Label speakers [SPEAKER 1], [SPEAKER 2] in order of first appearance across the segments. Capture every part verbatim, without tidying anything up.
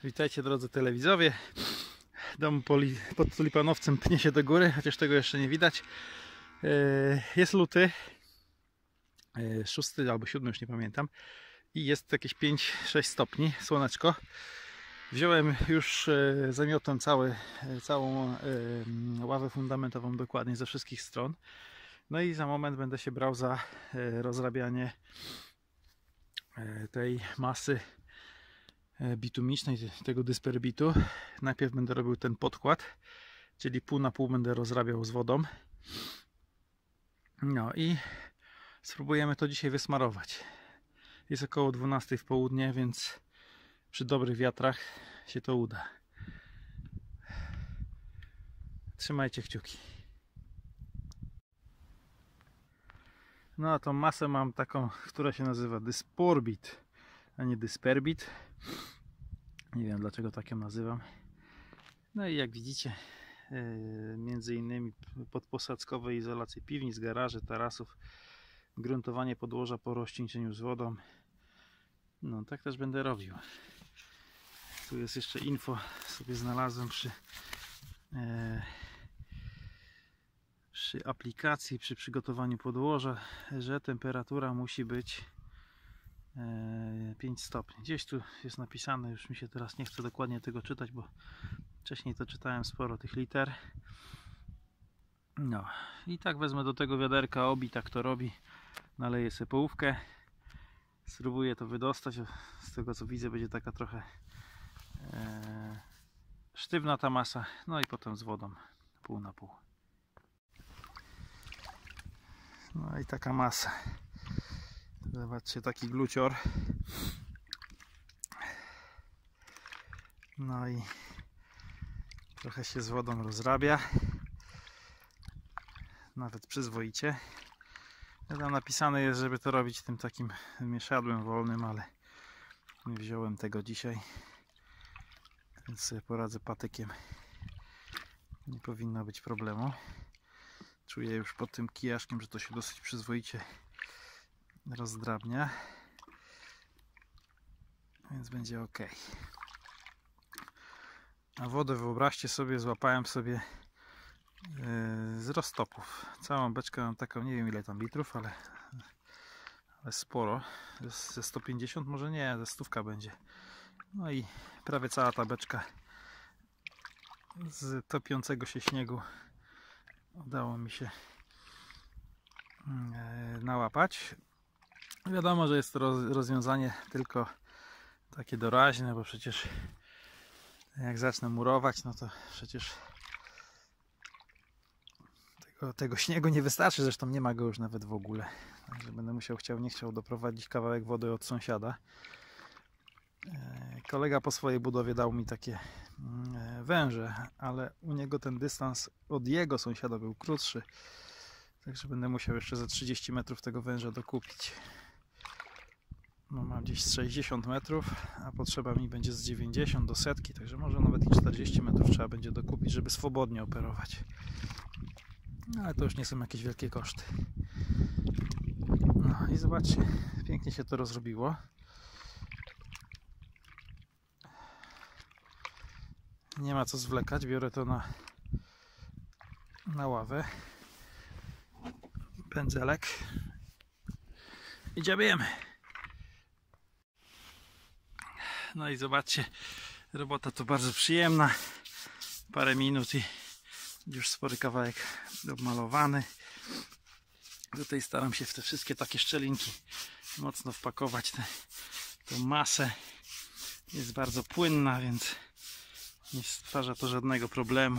[SPEAKER 1] Witajcie drodzy telewidzowie. Dom pod tulipanowcem pnie się do góry, chociaż tego jeszcze nie widać. Jest luty, szósty albo siódmy, już nie pamiętam. I jest jakieś pięć sześć stopni, słoneczko. Wziąłem już, zamiotłem cały, całą ławę fundamentową dokładnie ze wszystkich stron. No i za moment będę się brał za rozrabianie tej masy bitumicznej, tego dysperbitu. Najpierw będę robił ten podkład, czyli pół na pół będę rozrabiał z wodą. No i spróbujemy to dzisiaj wysmarować. Jest około dwunastej w południe, więc przy dobrych wiatrach się to uda. Trzymajcie kciuki. No a tą masę mam taką, która się nazywa dysporbit, a nie dysperbit. Nie wiem dlaczego tak ją nazywam. No i jak widzicie, między innymi podposadzkowe izolacje piwnic, garaży, tarasów, gruntowanie podłoża po rozcieńczeniu z wodą. No tak też będę robił. Tu jest jeszcze info, sobie znalazłem przy e, przy aplikacji, przy przygotowaniu podłoża, że temperatura musi być e, pięć stopni. Gdzieś tu jest napisane, już mi się teraz nie chce dokładnie tego czytać, bo wcześniej to czytałem sporo tych liter. No i tak wezmę do tego wiaderka Obi, tak to robi. Naleję sobie połówkę. Spróbuję to wydostać. Z tego co widzę, będzie taka trochę e, sztywna ta masa. No i potem z wodą pół na pół. No i taka masa. Zobaczcie, taki glucior. No i trochę się z wodą rozrabia. Nawet przyzwoicie. Tam napisane jest, żeby to robić tym takim mieszadłem wolnym, ale nie wziąłem tego dzisiaj, więc sobie poradzę patykiem. Nie powinno być problemu. Czuję już pod tym kijaszkiem, że to się dosyć przyzwoicie rozdrabnia, więc będzie ok. A wodę, wyobraźcie sobie, złapałem sobie z roztopów. Całą beczkę mam taką, nie wiem ile tam litrów, ale, ale sporo. Ze sto pięćdziesiąt, może nie, ze stówka będzie. No i prawie cała ta beczka z topiącego się śniegu udało mi się nałapać. Wiadomo, że jest to rozwiązanie tylko takie doraźne, bo przecież jak zacznę murować, no to przecież tego, tego śniegu nie wystarczy, zresztą nie ma go już nawet w ogóle. Także będę musiał, chciał, nie chciał doprowadzić kawałek wody od sąsiada. Kolega po swojej budowie dał mi takie węże, ale u niego ten dystans od jego sąsiada był krótszy. Także będę musiał jeszcze za trzydzieści metrów tego węża dokupić. No, mam gdzieś z sześćdziesiąt metrów, a potrzeba mi będzie z dziewięćdziesiąt do setki, także może nawet i czterdzieści metrów trzeba będzie dokupić, żeby swobodnie operować. No, ale to już nie są jakieś wielkie koszty. No i zobaczcie, pięknie się to rozrobiło. Nie ma co zwlekać, biorę to na, na ławę. Pędzelek. I dziabiemy. No i zobaczcie, robota to bardzo przyjemna. Parę minut i już spory kawałek obmalowany. Tutaj staram się w te wszystkie takie szczelinki mocno wpakować tę, tę masę. Jest bardzo płynna, więc nie stwarza to żadnego problemu.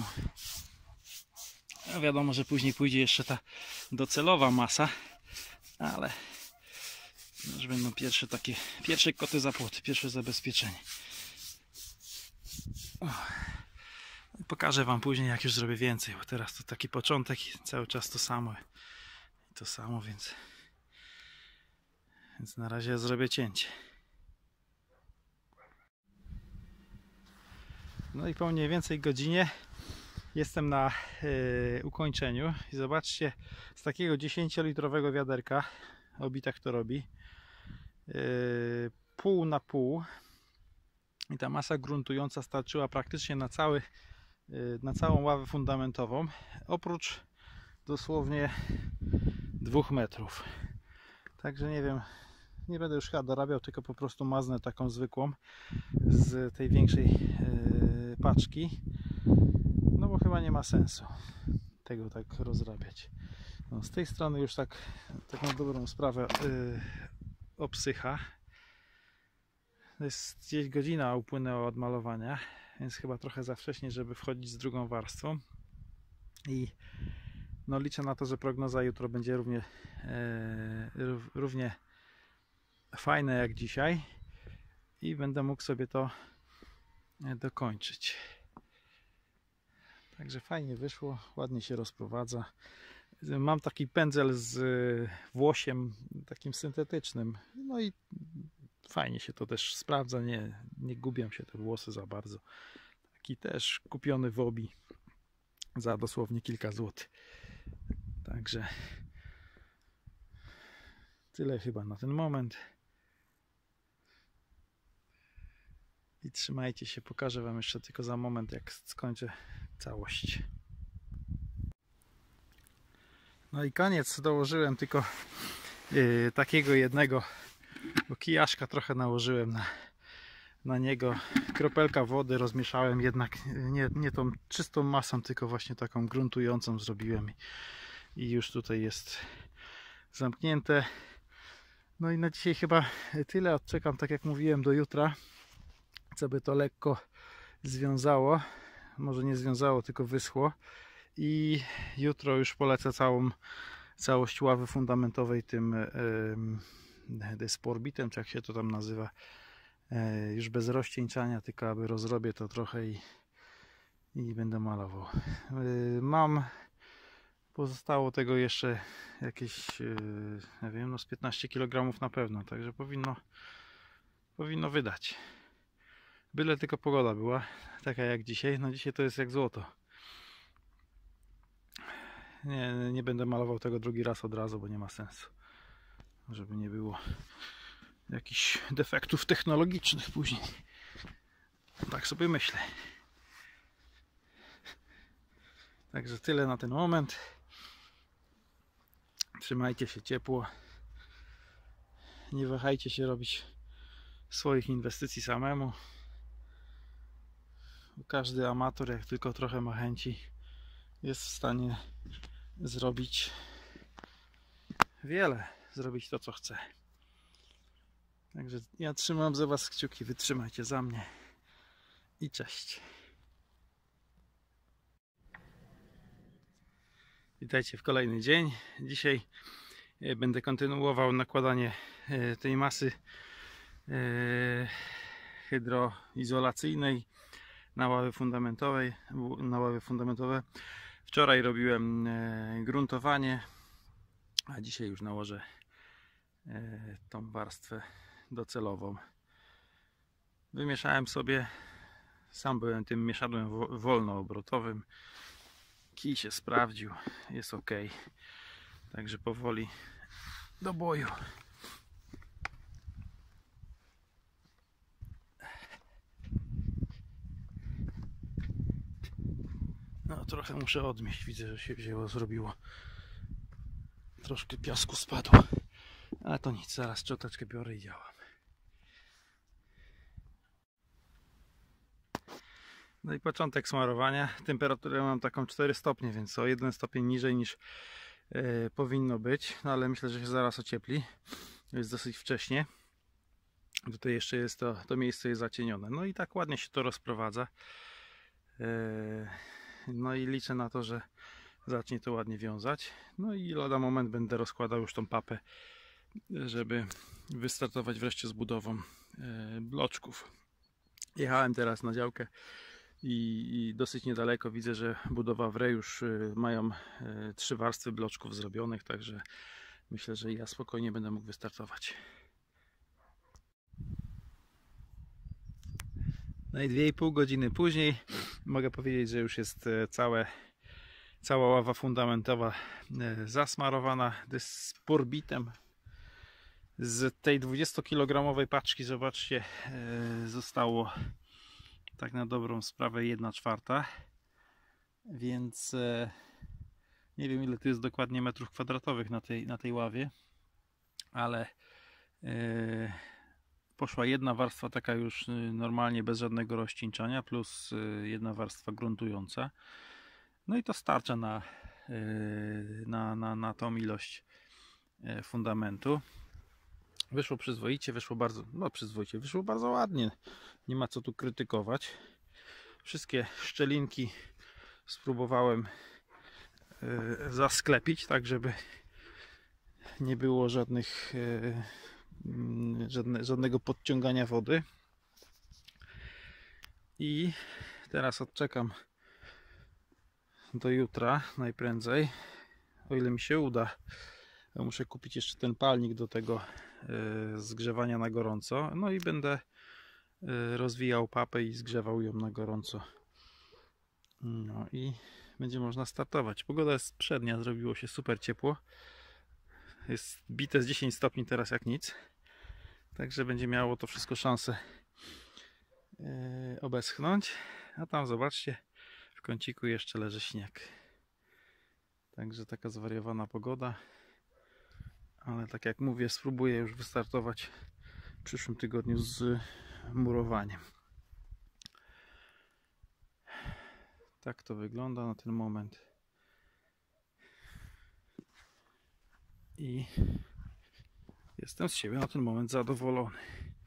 [SPEAKER 1] A wiadomo, że później pójdzie jeszcze ta docelowa masa, ale już będą pierwsze takie, pierwsze koty za płoty, pierwsze zabezpieczenie. O. Pokażę wam później, jak już zrobię więcej, bo teraz to taki początek i cały czas to samo i to samo, więc więc na razie zrobię cięcie. No i po mniej więcej godzinie jestem na yy, ukończeniu i zobaczcie, z takiego dziesięciolitrowego wiaderka Obi tak to robi, yy, pół na pół i ta masa gruntująca starczyła praktycznie na, cały, na całą ławę fundamentową, oprócz dosłownie dwóch metrów. Także nie wiem, nie będę już chyba dorabiał, tylko po prostu maznę taką zwykłą z tej większej yy, paczki, no bo chyba nie ma sensu tego tak rozrabiać. No, z tej strony już tak taką dobrą sprawę yy, obsycha. To jest gdzieś godzina upłynęła od malowania, więc chyba trochę za wcześnie, żeby wchodzić z drugą warstwą. I no liczę na to, że prognoza jutro będzie równie, e, równie fajna jak dzisiaj i będę mógł sobie to dokończyć. Także fajnie wyszło, ładnie się rozprowadza. Mam taki pędzel z włosiem takim syntetycznym, no i fajnie się to też sprawdza, nie, nie gubią się te włosy za bardzo. Taki też kupiony w Obi za dosłownie kilka złotych. Także tyle chyba na ten moment. I trzymajcie się, pokażę wam jeszcze tylko za moment, jak skończę całość. No i koniec, dołożyłem tylko yy, takiego jednego, bo kijaszka trochę nałożyłem na, na niego. Kropelka wody rozmieszałem, jednak nie, nie tą czystą masą, tylko właśnie taką gruntującą zrobiłem. I już tutaj jest zamknięte. No i na dzisiaj chyba tyle. Odczekam, tak jak mówiłem, do jutra, co by to lekko związało. Może nie związało, tylko wyschło. I jutro już polecę całą całość ławy fundamentowej tym yy, sporbitem, czy jak się to tam nazywa. Yy, już bez rozcieńczania, tylko aby rozrobię to trochę i, i będę malował. Yy, mam Pozostało tego jeszcze jakieś, yy, nie wiem, no z piętnaście kilogramów na pewno, także powinno, powinno wydać. Byle tylko pogoda była taka jak dzisiaj. No dzisiaj to jest jak złoto. Nie, nie będę malował tego drugi raz od razu, bo nie ma sensu. Żeby nie było jakichś defektów technologicznych później. Tak sobie myślę. Także tyle na ten moment. Trzymajcie się ciepło. Nie wahajcie się robić swoich inwestycji samemu. Każdy amator, jak tylko trochę ma chęci, jest w stanie zrobić wiele. Zrobić to, co chce. Także ja trzymam za was kciuki. Wytrzymajcie za mnie. I cześć. Witajcie w kolejny dzień. Dzisiaj będę kontynuował nakładanie tej masy hydroizolacyjnej na ławy fundamentowej, na ławy fundamentowe. Wczoraj robiłem gruntowanie, a dzisiaj już nałożę tą warstwę docelową. Wymieszałem sobie, sam byłem tym mieszadłem wolnoobrotowym. Kij się sprawdził, jest ok. Także powoli do boju. No trochę muszę odmieść, widzę, że się wzięło, zrobiło. Troszkę piasku spadło. Ale to nic, zaraz szczoteczkę biorę i działam. No i początek smarowania. Temperaturę mam taką cztery stopnie, więc o jeden stopień niżej niż yy, powinno być. No ale myślę, że się zaraz ociepli. Jest dosyć wcześnie. Tutaj jeszcze jest to, to miejsce jest zacienione. No i tak ładnie się to rozprowadza. Yy, no i liczę na to, że zacznie to ładnie wiązać. No i lada moment będę rozkładał już tą papę, żeby wystartować wreszcie z budową yy, bloczków. Jechałem teraz na działkę i, i dosyć niedaleko widzę, że budowa w re już y, mają y, trzy warstwy bloczków zrobionych, także myślę, że ja spokojnie będę mógł wystartować. No i dwie i pół godziny później mogę powiedzieć, że już jest całe, cała ława fundamentowa y, zasmarowana sporbitem. Z tej dwudziestokilogramowej paczki, zobaczcie, zostało tak na dobrą sprawę jedna czwarta, więc nie wiem, ile to jest dokładnie metrów kwadratowych na tej, na tej ławie, ale poszła jedna warstwa taka już normalnie bez żadnego rozcieńczania, plus jedna warstwa gruntująca. No i to starcza na, na, na, na tą ilość fundamentu. Wyszło przyzwoicie, wyszło bardzo, no przyzwoicie, wyszło bardzo ładnie. Nie ma co tu krytykować. Wszystkie szczelinki spróbowałem zasklepić, tak żeby nie było żadnych żadne, żadnego podciągania wody. I teraz odczekam do jutra najprędzej, o ile mi się uda. Muszę kupić jeszcze ten palnik do tego zgrzewania na gorąco, no i będę rozwijał papę i zgrzewał ją na gorąco. No i będzie można startować. Pogoda jest przednia, zrobiło się super ciepło. Jest bite z dziesięć stopni teraz jak nic. Także będzie miało to wszystko szansę obeschnąć. A tam zobaczcie, w kąciku jeszcze leży śnieg. Także taka zwariowana pogoda. Ale tak jak mówię, spróbuję już wystartować w przyszłym tygodniu z murowaniem. Tak to wygląda na ten moment. I jestem z siebie na ten moment zadowolony.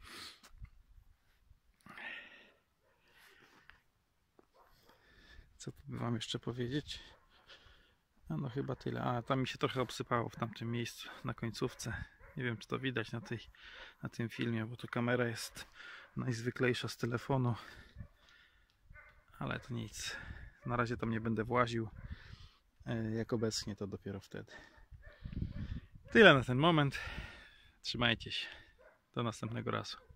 [SPEAKER 1] Co tu by wam jeszcze powiedzieć? No, no chyba tyle. A tam mi się trochę obsypało w tamtym miejscu na końcówce. Nie wiem, czy to widać na, tej, na tym filmie, bo to kamera jest najzwyklejsza z telefonu. Ale to nic. Na razie tam nie będę właził. Jak obecnie, to dopiero wtedy. Tyle na ten moment. Trzymajcie się. Do następnego razu.